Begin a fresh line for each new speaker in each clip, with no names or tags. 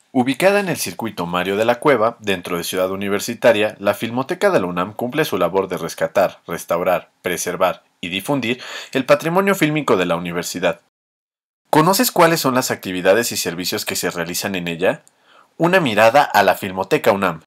Ubicada en el circuito Mario de la Cueva, dentro de Ciudad Universitaria, la Filmoteca de la UNAM cumple su labor de rescatar, restaurar, preservar y difundir el patrimonio fílmico de la universidad. ¿Conoces cuáles son las actividades y servicios que se realizan en ella? Una mirada a la Filmoteca UNAM.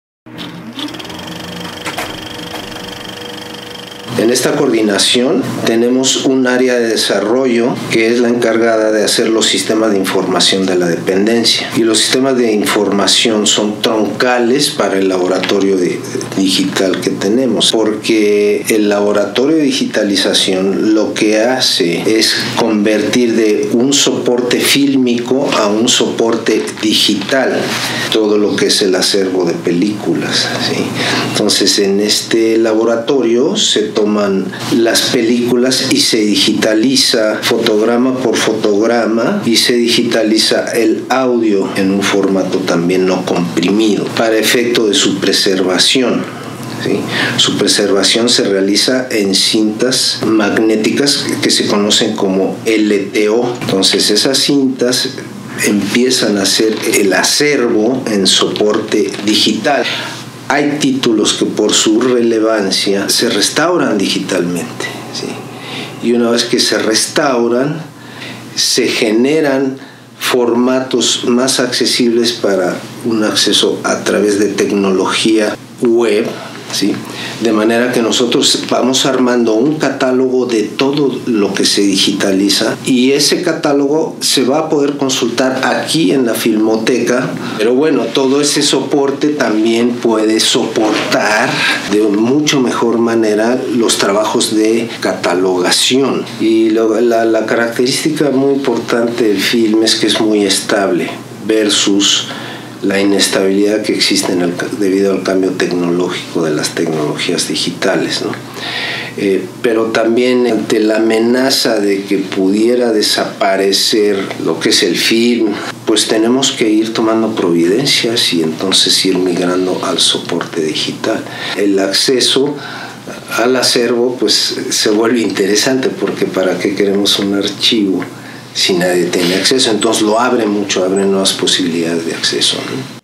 En esta coordinación tenemos un área de desarrollo que es la encargada de hacer los sistemas de información de la dependencia. Y los sistemas de información son troncales para el laboratorio digital que tenemos, porque el laboratorio de digitalización lo que hace es convertir de un soporte fílmico a un soporte digital todo lo que es el acervo de películas, ¿sí? Entonces, en este laboratorio se toman las películas y se digitaliza fotograma por fotograma y se digitaliza el audio en un formato también no comprimido para efecto de su preservación. ¿Sí? Su preservación se realiza en cintas magnéticas que se conocen como LTO. Entonces esas cintas empiezan a ser el acervo en soporte digital. Hay títulos que por su relevancia se restauran digitalmente, ¿sí? Y una vez que se restauran, se generan formatos más accesibles para un acceso a través de tecnología web, ¿sí? De manera que nosotros vamos armando un catálogo de todo lo que se digitaliza y ese catálogo se va a poder consultar aquí en la Filmoteca, pero bueno, todo ese soporte también puede soportar de mucho mejor manera los trabajos de catalogación. Y la característica muy importante del film es que es muy estable versus la inestabilidad que existe debido al cambio tecnológico de las tecnologías digitales, ¿no? Pero también ante la amenaza de que pudiera desaparecer lo que es el film, pues tenemos que ir tomando providencias y entonces ir migrando al soporte digital. El acceso al acervo pues se vuelve interesante, porque ¿para qué queremos un archivo si nadie tiene acceso? Entonces lo abre mucho, abre nuevas posibilidades de acceso, ¿no?